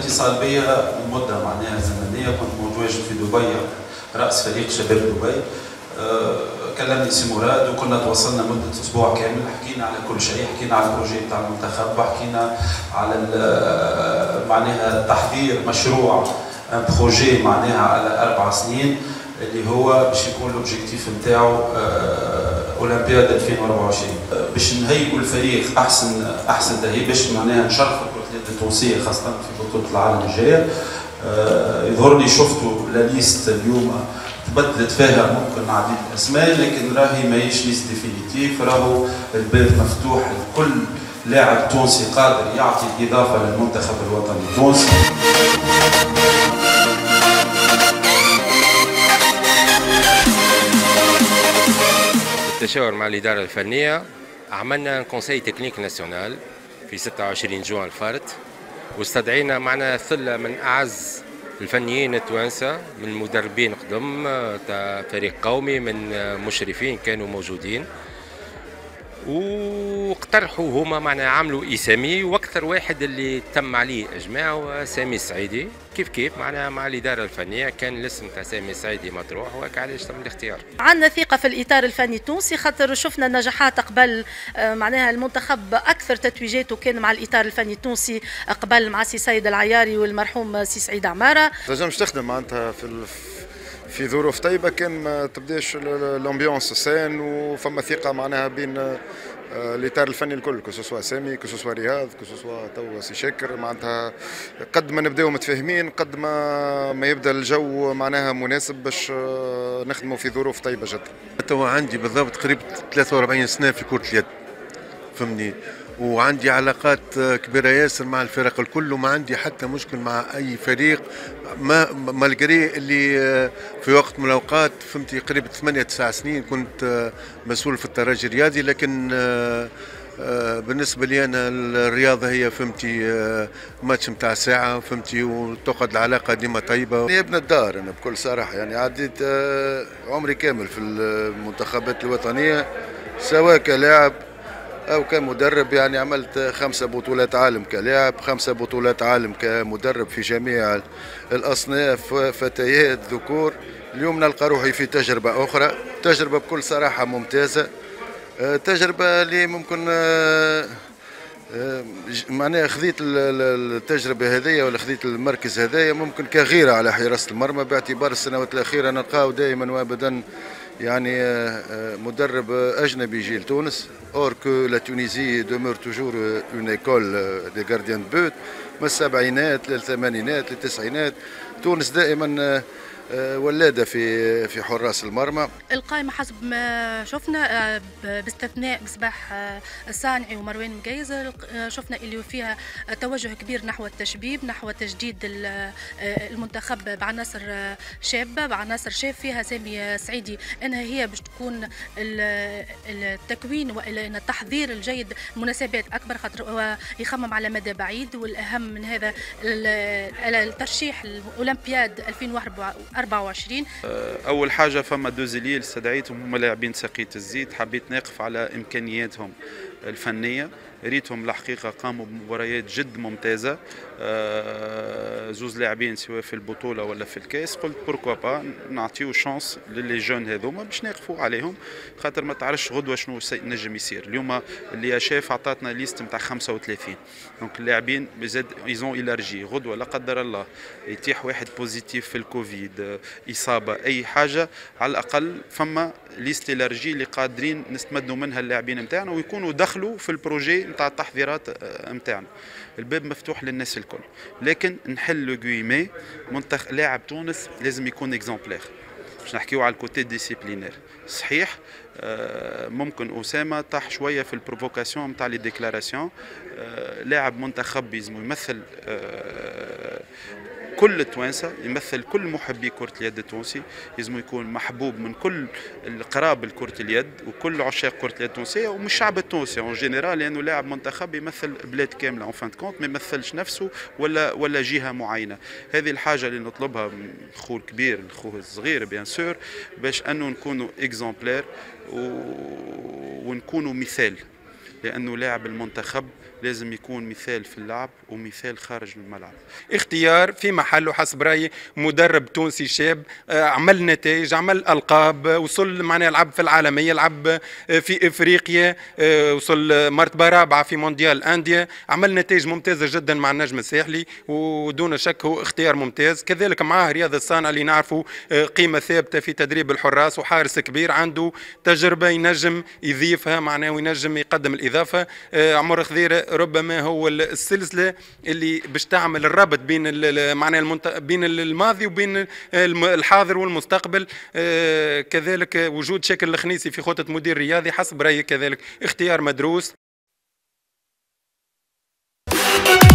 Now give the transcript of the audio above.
اتصال بيا من مده معناها زمنيه، كنت متواجد في دبي راس فريق شباب دبي. كلمني سي مراد وكنا تواصلنا مده اسبوع كامل، حكينا على كل شيء، حكينا على البروجي تاع المنتخب، وحكينا على معناها تحضير مشروع بروجي معناها على 4 سنين اللي هو باش يكون الاوبجيكتيف نتاعو اولمبياد 2024 باش نهيئوا الفريق احسن تهيئ باش معناها نشرفوا كرة اليد التونسيه خاصه في بطوله العالم الجايه. يظهر لي شفتوا لا ليست اليوم تبدلت فيها ممكن عديد الاسماء، لكن راهي ماهيش ليست ديفينيتيف، راهو الباب مفتوح لكل لاعب تونسي قادر يعطي اضافه للمنتخب الوطني التونسي. بالتشاور مع الإدارة الفنية عملنا كونسي تكنيك ناسيونال في 26 جوان الفارت، واستدعينا معنا ثلة من أعز الفنيين التوانسة من مدربين قدم تاع فريق قومي، من مشرفين كانوا موجودين، واقترحوا هما معنا عملوا اسامي، واكثر واحد اللي تم عليه اجماع هو سامي السعيدي. كيف معنا مع الاداره الفنيه كان الاسم تاع سامي السعيدي مطروح، وهكا علاش تم الاختيار. عندنا ثقه في الاطار الفني التونسي، خاطر شفنا نجاحات قبل، معناها المنتخب اكثر تتويجاته كان مع الاطار الفني التونسي قبل مع سي سيد العياري والمرحوم سي سعيد عماره. تنجمش تخدم معناتها في ظروف طيبه، كان ما تبداش الامبيونس سان وفما ثقه معناها بين الاطار الفني الكل، كو سامي كو رياض كو تو سي شاكر، معناتها قد ما نبداو متفاهمين قد ما يبدا الجو معناها مناسب باش نخدموا في ظروف طيبه جدا. توا عندي بالضبط قريب 43 سنه في كرة اليد، فهمني، وعندي علاقات كبيرة ياسر مع الفرق الكل، وما عندي حتى مشكل مع أي فريق، ما مالجري اللي في وقت من الأوقات فهمتي قريب 8-9 سنين كنت مسؤول في الترجي الرياضي، لكن بالنسبة لي أنا الرياضة هي فهمتي ماتش متاع ساعة فهمتي، وتقعد العلاقة ديما طيبة. أنا ابن الدار أنا بكل صراحة، يعني عديت عمري كامل في المنتخبات الوطنية سواء كلاعب أو كمدرب، يعني عملت 5 بطولات عالم كلاعب، 5 بطولات عالم كمدرب في جميع الأصناف، فتيات ذكور. اليوم نلقى روحي في تجربة أخرى، تجربة بكل صراحة ممتازة، تجربة اللي ممكن معناها خذيت التجربة هذية ولا خذيت المركز هذايا ممكن كغيرة على حراسة المرمى، باعتبار السنوات الأخيرة نلقاو دائما وأبدا يعني مدرب أجنبي يجي لتونس. اور كو لا تونيزي دومور توجور اون ايكول دي غارديان دو بوت، من السبعينات للثمانينات للتسعينات تونس دائما ولاده في حراس المرمى. القائمه حسب ما شفنا باستثناء مصباح الصانعي ومروان مقيز، شفنا اللي فيها توجه كبير نحو التشبيب، نحو تجديد المنتخب بعناصر شابه، بعناصر شاب فيها سامي السعيدي انها هي باش تكون التكوين والتحضير الجيد مناسبات اكبر، خاطر يخمم على مدى بعيد، والاهم من هذا الترشيح الاولمبياد 2024. اول حاجه فما دوزيلي استدعيتهم هم لاعبين سقيت الزيت، حبيت نقف على امكانياتهم الفنيه، ريتهم الحقيقه قاموا بمباريات جد ممتازه، زوز لاعبين سواء في البطوله ولا في الكاس، قلت بوركوا با نعطيو شانس للي جون هذوما باش نقفوا عليهم، خاطر ما تعرفش غدوه شنو نجم يصير. اليوم اللي شاف عطاتنا ليست نتاع 35، دونك اللاعبين بزاد ايزون الارجي، غدوه لا قدر الله يتيح واحد بوزيتيف في الكوفيد، اصابه اي حاجه، على الاقل فما ليست الارجي اللي قادرين نستمدوا منها اللاعبين نتاعنا ويكونوا دخلوا في البروجي نتاع التحضيرات نتاعنا. الباب مفتوح للناس الكل، لكن نحل لو غويمي لاعب تونس لازم يكون اكزومبلير. باش نحكيو على الكوتي ديسيبلينير، صحيح ممكن أسامة طاح شوية في البروفوكاسيون نتاع لي ديكلاراسيون، لاعب منتخب يلزم يمثل كل التوانسه، يمثل كل محبي كرة اليد التونسي، لازم يكون محبوب من كل القراب لكرة اليد وكل عشاق كرة اليد التونسية ومن الشعب التونسي اون جينيرال، لانه لاعب منتخب يمثل بلاد كامله اون فان كونت، ما يمثلش نفسه ولا جهه معينه. هذه الحاجه اللي نطلبها من خوه الكبير لخوه الصغير بيان سور، باش انه نكونوا اكزومبلير ونكونوا مثال، لانه لاعب المنتخب لازم يكون مثال في اللعب ومثال خارج الملعب. اختيار في محله حسب رايي مدرب تونسي شاب، عمل نتائج، عمل القاب، وصل معنا لعب في العالميه، لعب في افريقيا، وصل مرتبه رابعه في مونديال انديا، عمل نتائج ممتازه جدا مع النجم الساحلي، ودون شك هو اختيار ممتاز. كذلك معاه رياض الصانع اللي نعرفه قيمه ثابته في تدريب الحراس وحارس كبير، عنده تجربه ينجم يضيفها معناه وينجم يقدم الاضافه. عمر خضيره ربما هو السلسله اللي باش تعمل الربط بين معناه بين الماضي وبين الحاضر والمستقبل. كذلك وجود شاكر الخنيسي في خطة مدير رياضي حسب رايي كذلك اختيار مدروس.